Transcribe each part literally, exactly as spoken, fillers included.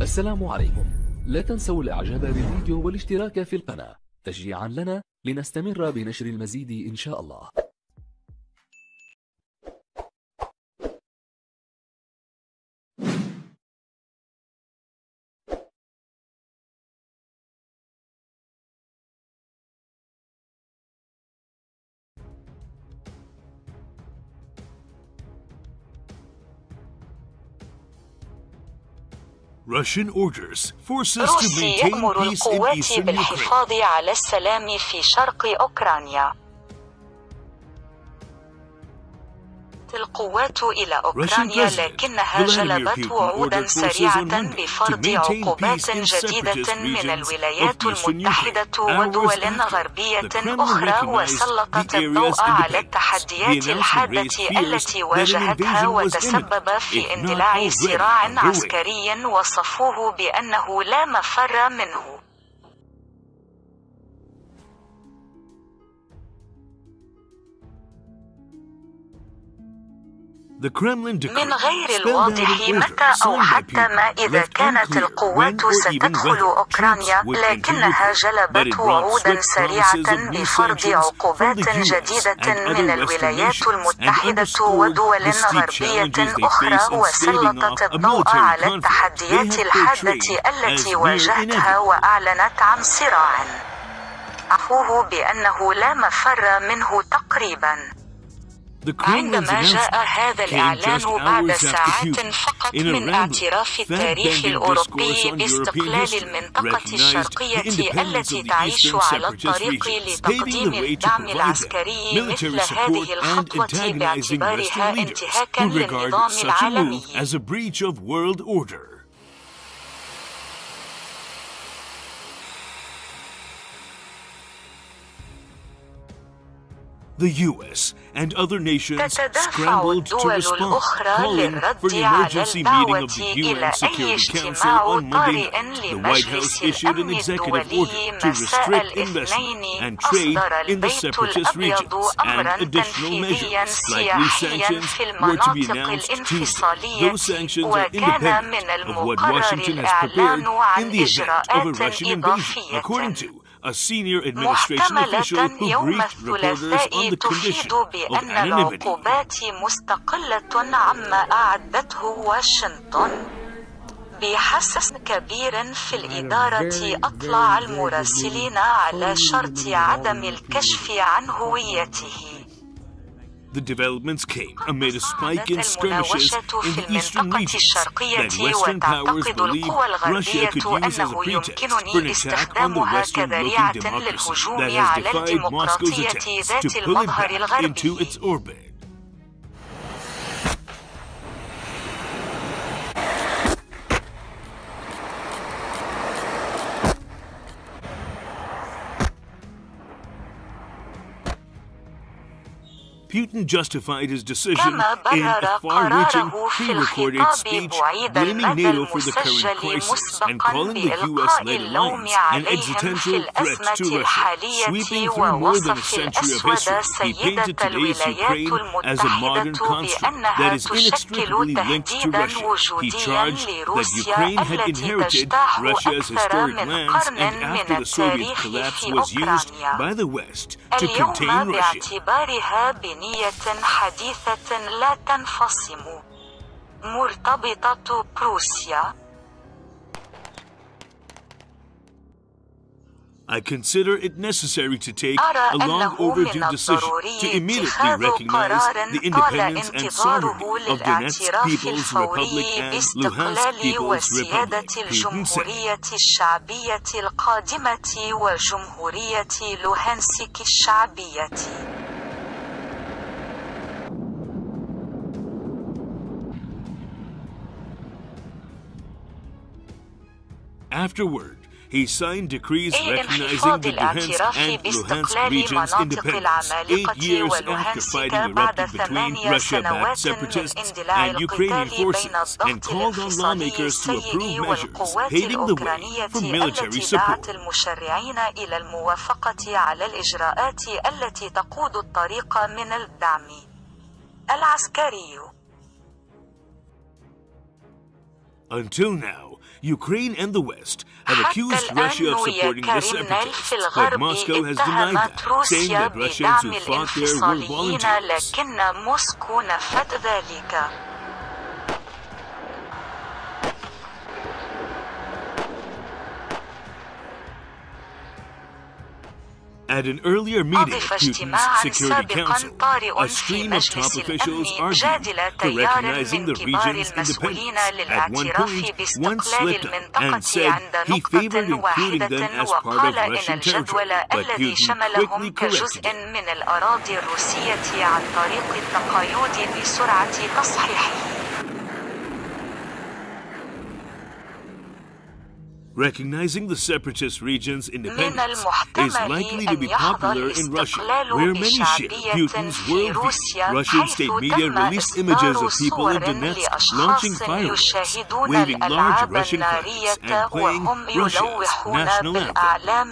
السلام عليكم. لا تنسوا الاعجاب بالفيديو والاشتراك في القناة تشجيعا لنا لنستمر بنشر المزيد إن شاء الله. Russian orders force us to روسي maintain يأمر peace in القوات eastern Ukraine. بالحفاظ على السلام في شرق أوكرانيا. القوات إلى أوكرانيا لكنها جلبت وعودا سريعة بفرض عقوبات جديدة من الولايات المتحدة ودول غربية أخرى، وسلطت الضوء على التحديات الحادة التي واجهتها وتسبب في اندلاع صراع عسكري وصفوه بأنه لا مفر منه. من غير الواضح متى أو حتى ما إذا كانت القوات ستدخل أوكرانيا، لكنها جلبت وعودا سريعة بفرض عقوبات جديدة من الولايات المتحدة ودول غربية أخرى، وسلطت الضوء على التحديات الحادة التي واجهتها وأعلنت عن صراع عفوه بأنه لا مفر منه تقريبا. عندما جاء هذا الإعلان بعد ساعات فقط من اعتراف التاريخ الأوروبي باستقلال المنطقة الشرقية التي تعيش على الطريق لتقديم الدعم العسكري، مثل هذه الخطوة باعتبارها انتهاكا للنظام العالمي. The U S and other nations تتدافع الدول الأخرى للرد على الدعوة إلى أي اجتماع طارئ لمجلس الأمن الدولي مساء الاثنين. أصدر البيت الأبيض أمرا تنفيذيا سياحيا في المناطق الانفصالية، وكان من المقرر الإعلان عن إجراءات إضافية A senior administration official who briefed reporters on the condition of بأن anonymity. العقوبات مستقلة عما أعدته واشنطن. بحسس كبير في الإدارة أطلع المراسلين على شرط عدم الكشف عن هويته. The developments came amid a spike in skirmishes in the eastern regions that Western powers believe Russia could use as a pretext for an attack on the Western-looking democracy that has defied Moscow's attempts to pull it back into its orbit. Putin justified his decision in a far-reaching pre-recorded speech blaming NATO for the current crisis and calling the U S-led alliance an existential threat to Russia. Sweeping through more than a century of history, he painted today's Ukraine as a modern construct that is inextricably linked to Russia. He charged that Ukraine had inherited Russia's historic lands and after the Soviet collapse was used by the West to contain Russia. نية حديثة لا تنفصم مرتبطة بروسيا. I consider it necessary to take a long overdue decision to immediately recognize the independence and sovereignty of Donetsk People's Republic and Luhansk People's Republic. Putin said. الشعبية القادمة وجمهورية لوهانسك الشعبية. Afterward, he signed decrees recognizing the Donetsk and Luhansk regions' independence, eight years after fighting erupted between Russia-backed separatists and Ukrainian forces, and called on lawmakers to approve measures paving the way for military support. المشرعين إلى الموافقة على الإجراءات التي تقود الطريق من الدعم العسكري. Until now, Ukraine and the West have accused Russia of supporting the separatists, but Moscow has denied that, saying that Russians who fought there were volunteers. لكن موسكو نفت ذلك. At an earlier meeting of Putin's Security Council, a stream of top officials argued for recognizing the region's independence. At one point, one slipped up and said he favored including them as part of Russian territory, but Putin quickly corrected it. Recognizing the separatist region's independence is likely to be popular in Russia, where many share Putin's worldview. Russian state media released images of people in Donetsk launching fireworks, waving large Russian flags, and playing Russia's national anthem.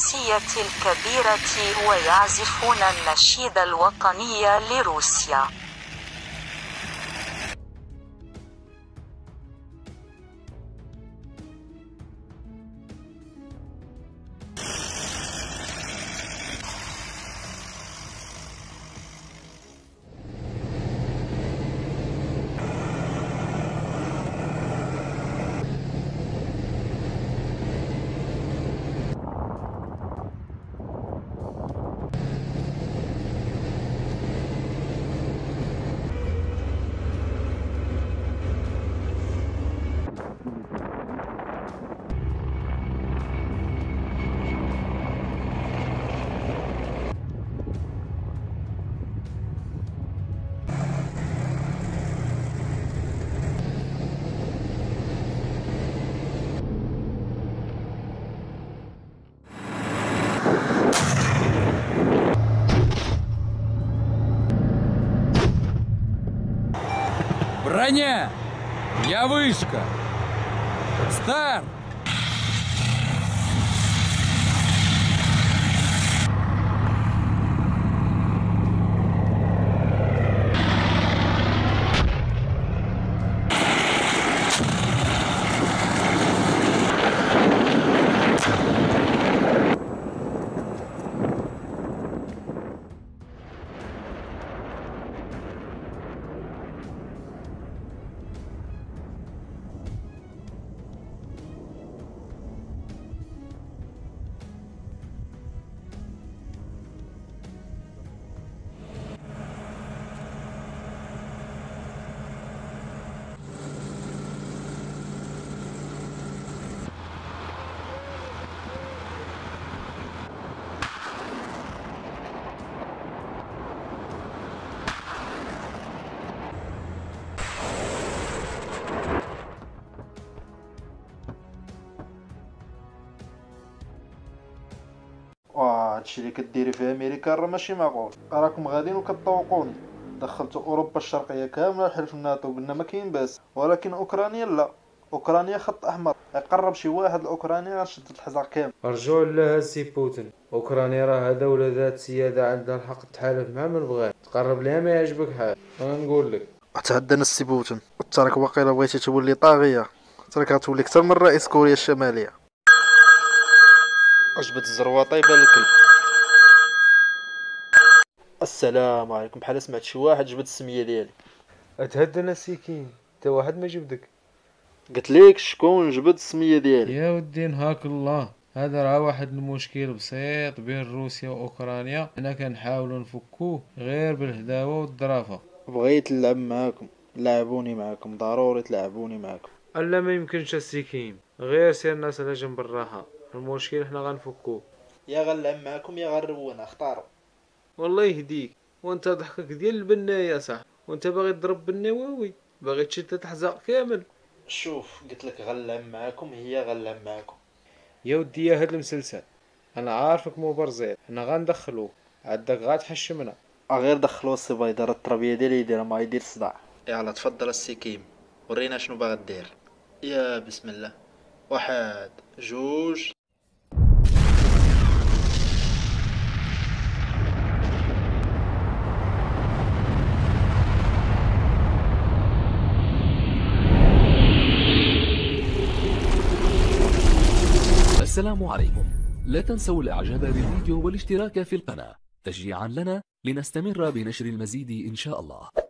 Броня! Я вышка! Старт! واه هادشي اللي كديري في امريكا راه ماشي معقول. راكم غاديين وكتطوقوني. دخلتوا اوروبا الشرقيه كامله حلف الناتو قلنا ما كاين باس، ولكن اوكرانيا لا. اوكرانيا خط احمر، يقرب شي واحد لاوكرانيا غنشد الحزر كامل. رجعوا لها السي بوتين. اوكرانيا راها دوله ذات سياده عندها الحق تحالف مع من بغات، تقرب لها ما يعجبك حال. انا نقول لك تعدنا السي بوتين، انت راك واقيلا بغيتي تولي طاغيه، انت راك غتولي اكثر من رئيس كوريا الشماليه. عجبت الزروطه يبان الكلب. السلام عليكم، بحال سمعت شي واحد جبد السميه ديالي. اتهدنا السكين، تا واحد ما جبدك. قلت ليك شكون جبد السميه ديالي. يا ودي نهاك الله، هذا راه واحد المشكل بسيط بين روسيا واوكرانيا، حنا كنحاولوا نفكوه غير بالهداوه والظرافه. بغيت نلعب معاكم، لعبوني معاكم، ضروري تلعبوني معاكم. الا ما يمكنش السكين، غير سير الناس على جنب الراحه، المشكل حنا غنفكوه. يا غنلعب معاكم يا غنرونا، اختاروا. والله يهديك، وانت ضحكك ديال البنايه صح، وانت باغي تضرب بالنواوي، باغي تشد تحزق كامل. شوف قلت لك غنلعب معاكم، هي غنلعب معاكم. يا ودي يا هاد المسلسل انا عارفك مو برزيل، حنا غندخلوك عندك غاتحشمنا. غير دخلوا السي بيضر، التربيه ديالي يدير ما يدير صداع. يلا تفضل السي كيم، ورينا شنو باغي دير. يا بسم الله، واحد جوج. السلام عليكم. لا تنسوا الاعجاب بالفيديو والاشتراك في القناة تشجيعا لنا لنستمر بنشر المزيد إن شاء الله.